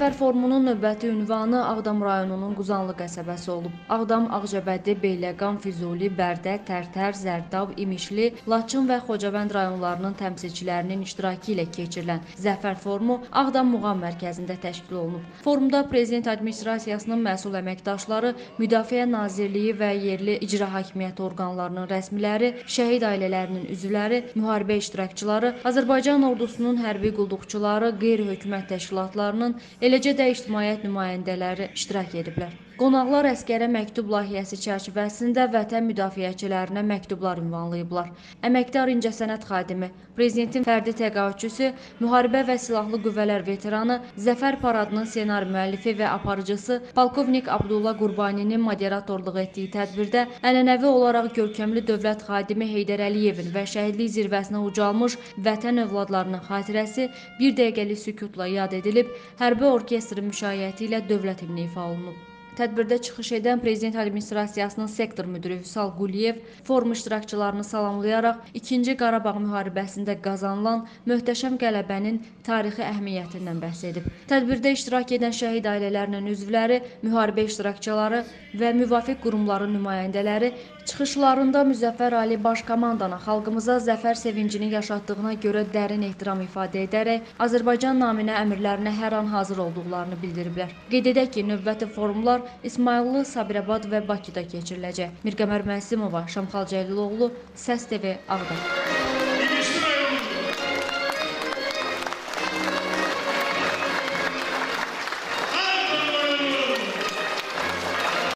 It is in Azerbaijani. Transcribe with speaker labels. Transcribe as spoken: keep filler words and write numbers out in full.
Speaker 1: Zəfər forumunun növbəti ünvanı Ağdam rayonunun Quzanlı qəsəbəsi olub. Ağdam, Ağcabədi, Beyləqan, Füzuli, Bərdə, Tərtər, Zərdav, İmişli, Laçın və Xocavənd rayonlarının təmsilçilərinin iştirakı ilə keçirilən Zəfər forumu Ağdam Muğam mərkəzində təşkil olunub. Forumda Prezident Administrasiyasının məsul əməkdaşları, Müdafiə Nazirliyi və yerli icra hakimiyyəti orqanlarının rəsmiləri, şəhid ailələrinin üzvləri, müharibə iştirakçıları, Azərbaycan ordusunun hərbi qulluqçuları, qeyri-hökumət təşkilatlarının, eləcə də ictimaiyyət nümayəndələri iştirak ediblər. Qonaqlar əsgərə məktub layihəsi çərçivəsində vətən müdafiəçilərinə məktublar ünvanlayıblar. Əməkdar incəsənət xadimi, Prezidentin fərdi təqaüdçüsü, müharibə və silahlı qüvvələr veteranı, Zəfər paradının ssenari müəllifi və aparıcısı Polkovnik Abdulla Qurbaninin moderatorluq etdiyi tədbirdə ənənəvi olaraq görkəmli dövlət xadimi Heydər Əliyevin və şəhidlik zirvəsinə ucalmış vətən övladlarının xatirəsi bir dəqiqəlik sükutla yad edilib, hərbi orkestrin müşayiəti ilə dövlət himni ifa olunub. Tədbirdə çıxış edən Prezident Administrasiyasının sektor müdiri Vüsal Quliyev forum iştirakçılarını salamlayaraq ikinci Qarabağ müharibəsində qazanılan möhtəşəm qələbənin tarixi əhəmiyyətindən bəhs edib. Tədbirdə iştirak edən şəhid ailələrinin üzvləri, müharibə iştirakçıları və müvafiq qurumların nümayəndələri çıxışlarında Müzəffər Ali Baş Komandana xalqımıza zəfər sevincini yaşatdığına görə dərin ehtiram ifadə edərək Azərbaycan naminə əmrlərinə hər an hazır olduqlarını bildiriblər. Qeyd edək ki, növbəti forumlar İsmayıllı, Sabirabad və Bakıda keçiriləcək. Mirqəmər Məsimova, Şamxal Cəliloğlu, Səs TV, Ağdam.